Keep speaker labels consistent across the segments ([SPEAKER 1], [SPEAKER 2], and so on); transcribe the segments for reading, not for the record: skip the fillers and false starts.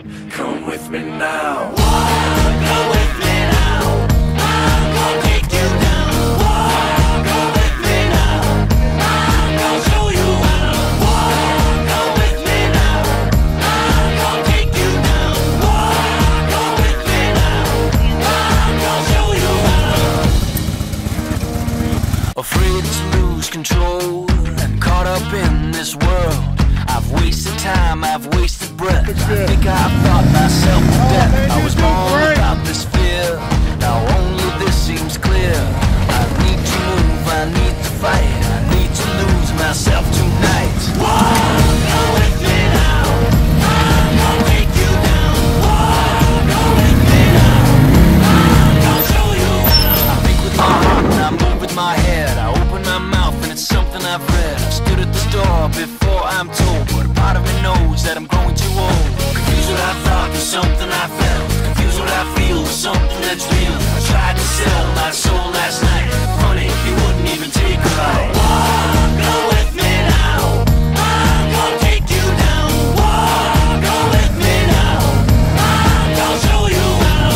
[SPEAKER 1] Come with me now. Come with me now. I'm gonna take you down. Come with me now. I'm gonna show you how. Come with me now. I'm gonna take you down. Come with me now. I'm gonna show you how. Afraid to lose control and caught up in this world. I've wasted time, I've wasted breath. I think I've thought myself to death. I was born without this fear. Now only this seems clear. I need to move, I need to fight. I need to lose myself tonight. Go with me now. I'm gonna take you down. Go with me now. I'm gonna show you how. I think with my heart and I move with my head. I open my mouth and it's something I've read. I stood at the door before I'm told, but a part of me knows that I'm growing too old. Confused what I thought with something I felt. Confused what I feel with something that's real. I tried to sell my soul last night. Funny, he wouldn't even take a bite. Go with me now. I'm gonna take you down. Go with me now. I'm gonna show you how.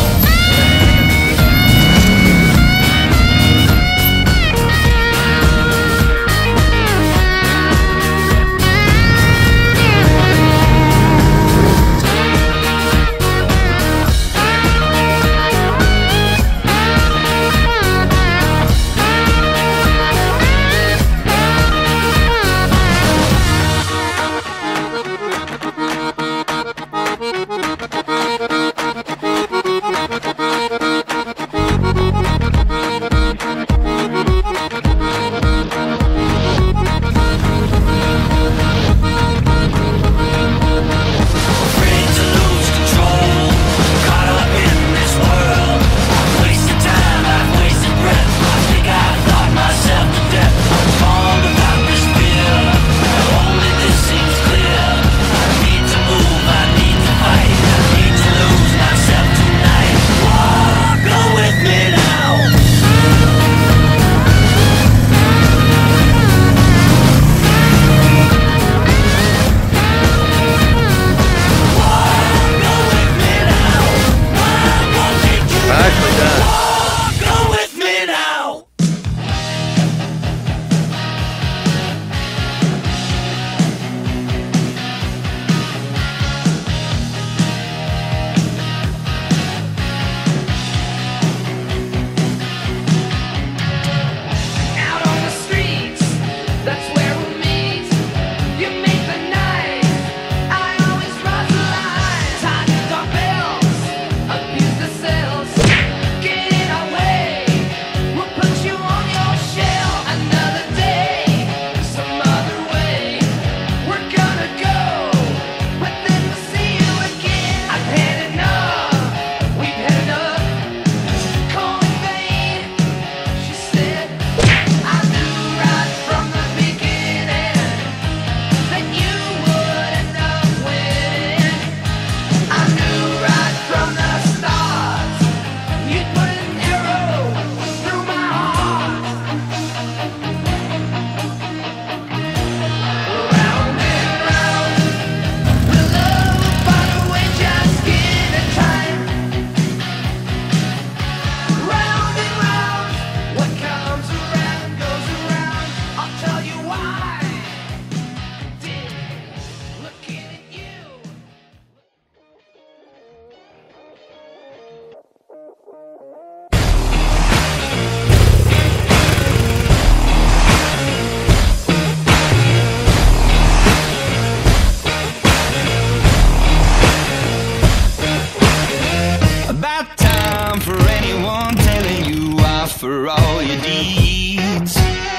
[SPEAKER 2] For all your deeds,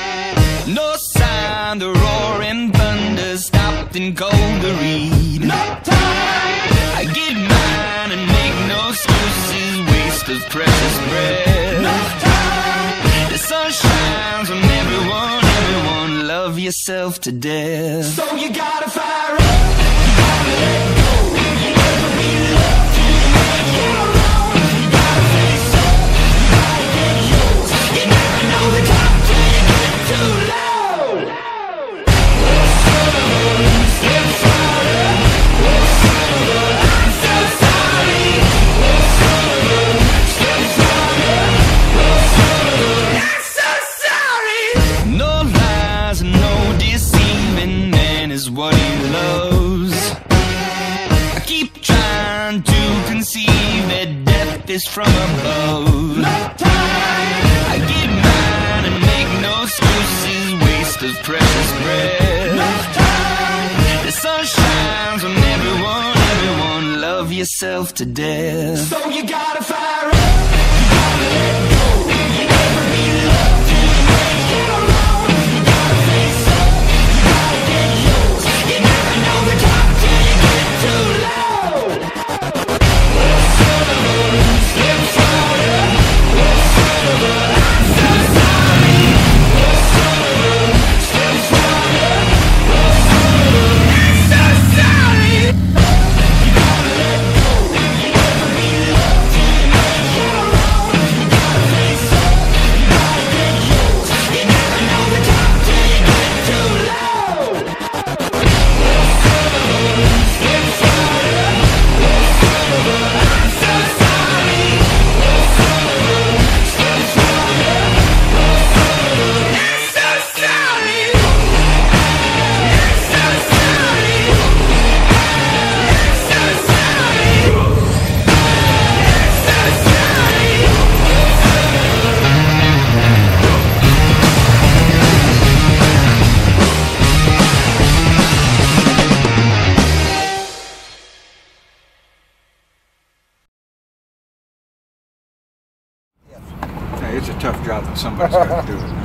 [SPEAKER 2] no sign the roaring thunder stopped and cold to read. No time, I get mine and make no excuses, waste of precious breath. No time, the sun shines on everyone, everyone, love yourself to death. So you gotta fire up, you gotta let go, you never be loved till you make your own. You gotta face up, you gotta get yours. You never know the time till you get too low. Oh, son of a, step farther. Oh, son of a, I'm so this from above. I get mine and make no excuses, waste of precious breath. The sun shines on everyone, love yourself to death. So you gotta fire up, you gotta let go, you never be loved till you make it alone. You gotta face up, you gotta get yours, you never know the top till you get too low. Well, son of a, slip slide, well, son of a, I'm so sorry. Well, son of a, slip slide, well, son of a, I'm so sorry. You gotta let go, you never be loved till you make it alone. You gotta face up, you gotta get yours, you never know the top till you get too low. Well, son of a, slip slide, well, son of a, I'm so sorry. Well, son of a, slip slide, well, son of a, I'm so sorry. I'm so sorry. I'm so sorry. I'm so
[SPEAKER 3] Hey, it's a tough job that somebody's got to do it.